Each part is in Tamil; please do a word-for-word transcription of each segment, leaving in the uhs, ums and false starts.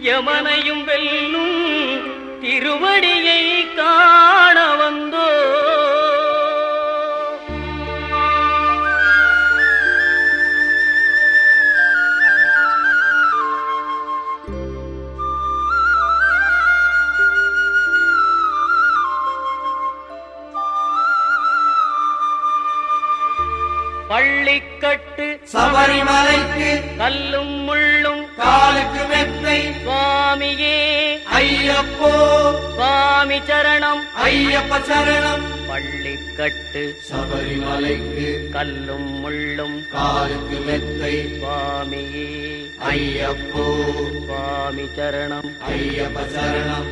யமனையும் வெல்லும் திருவடியை காண வந்தோ. பள்ளிக்கட்டு சபரிமலைக்கு கல்லும் முள்ளும் காலுக்கு மெத்தை சுவாமியே ஐயப்போ சுவாமி சரணம் ஐயப்ப சரணம். பள்ளிக்கட்டு சபரிமலைக்கு கல்லும் முள்ளும் காலுக்கு மெத்தை சுவாமியே ஐயப்போ சுவாமி சரணம் ஐயப்ப சரணம்.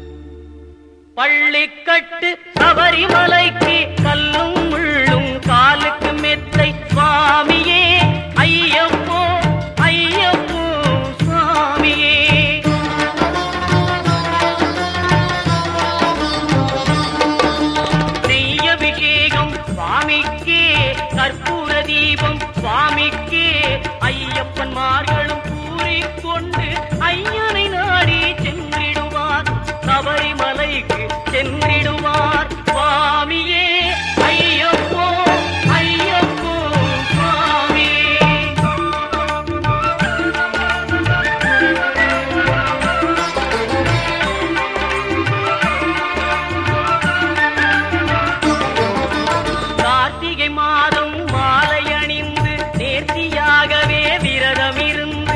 பள்ளிக்கட்டு சபரிமலைக்கு கல்லும் முள்ளும் காலுக்கு மெத்தை சுவாமியே ஐயப்போ ஐயப்போ சுவாமியே. நெய்யபிஷேகம் சுவாமிக்கே கற்பூர தீபம் சுவாமிக்கே ஐயப்பன்மார்களும் கூறிக்கொண்டு ஐயனை நாடி சென்றிடுவார் சபரிமலைக்கு சென்றிடுவார் சுவாமியே ஐயப்போ ஐயப்போ சுவாமியே. கார்த்திகை மாதம் மாலை அணிந்து நேர்த்தியாகவே விரதம் இருந்து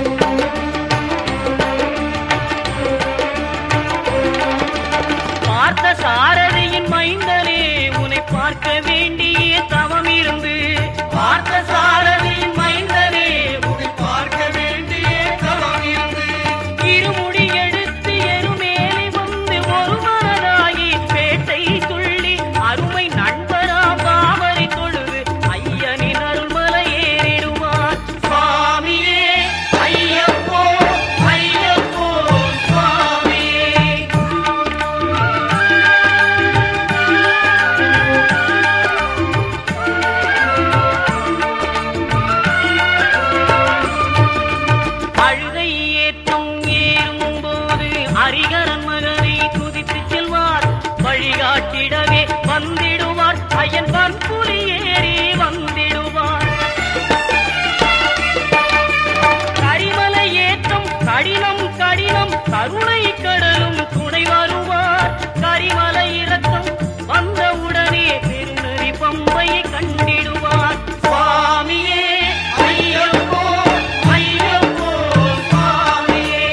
பார்த்த சாரதியின் மைந்தனே உன்னை பார்க்க வேண்டிய தவம் இருந்து பார்த்த சாரதியின் மைந்தனே உன்னை பார்க்க வேண்டிய தவம் இருந்து இருமுடி எடுத்து எருமேலி வந்து ஒரு மனதாகி பேட்டை துள்ளி அருமை நண்பரா பாவரை தொழுது ஐயனின் அருள்மலை ஏறிடுவார் சுவாமியே ஐயப்போ ஐயப்போ சுவாமியே. அழுதை ஏற்றும் ஏறும் போது ஹரிகரன் மகனை துதித்து செல்வார் வழிகாட்டிடவே வந்திடுவார் ஐயன் பன்புலி ஏறி வந்திடுவார். கரிமலை ஏற்றம் கடினம் கடினம் கருணை கடலும் துணை வருவார். கரிமலை இறக்கம் வந்தவுடனே பெருநெறி பம்பையை கண்டிடுவார் சுவாமியே ஐயப்போ ஐயப்போ சுவாமியே.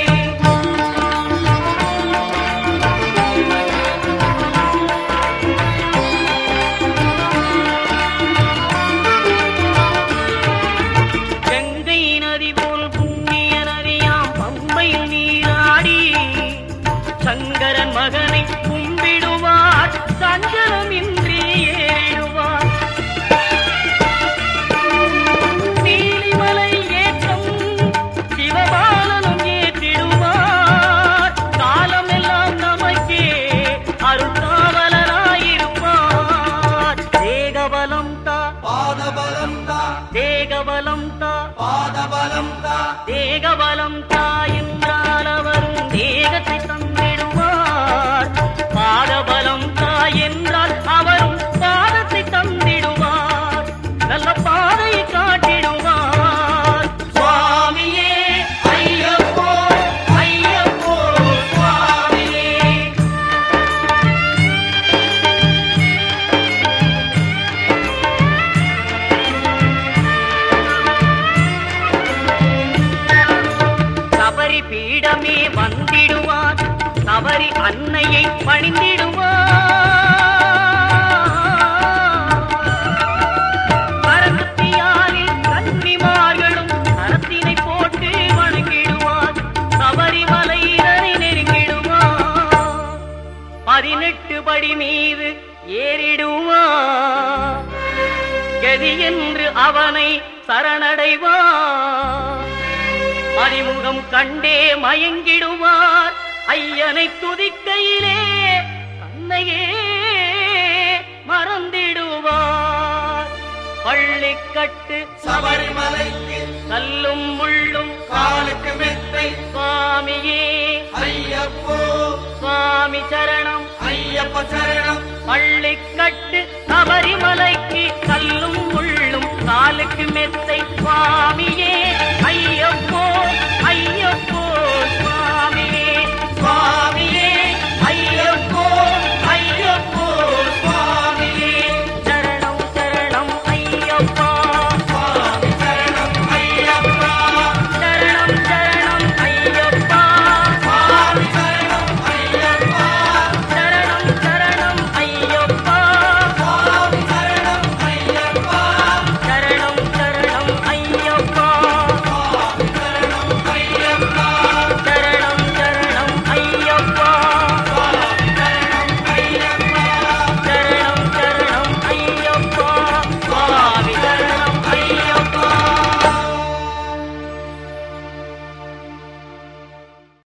கங்கை நதி போல் புண்ணிய நதியாம் பம்பையில் நீராடி சங்கரன் மகனை கும்பிடுவார் சஞ்சலமின்றி ஏறிடுவார். நீலிமலை ஏற்றம் சிவபாலனும் ஏற்றிடுவார். காலமெல்லாம் நமக்கே அருள்காவலராயிருப்பார். தேகபலம் தா பாதபலம் தா தேகபலம் தா பாதபலம் தா தேகபலம் தா என்றால் அவரும் தேகத்தை தந்திடுவார். பாதபலம் தா என்றால் அவரும் பாதத்தை தந்திடுவார். நல்ல பாதையை காட்டிடுவார் சுவாமியே ஐயப்போ ஐயப்போ சுவாமியே. சபரி பீடமே வந்திடுவார். சபரி அன்னையை பணிந்திடுவார். கரகத்தியாலில் கன்னிமார்களும் கரத்தினை போட்டு வணங்கிடுவார். சபரிமலையினரை நெருங்கிடுவார். பதினெட்டு படி மீது ஏறிடுவார். கதி என்று அவனை சரணடைவார். அறிமுகம் கண்டே மயங்கிடுவார். ஐயனை துதிக்கையிலே தன்னையே மறந்திடுவார். பள்ளிக்கட்டு சபரிமலைக்கு கல்லும் முள்ளும் காலுக்கு மெத்தை சுவாமியே சுவாமியே ஐயப்போ சுவாமி சரணம் ஐயப்ப சரணம் பள்ளிக்கட்டு சபரிமலைக்கு கல்லும் முள்ளும் காலுக்கு மெத்தை சுவாமி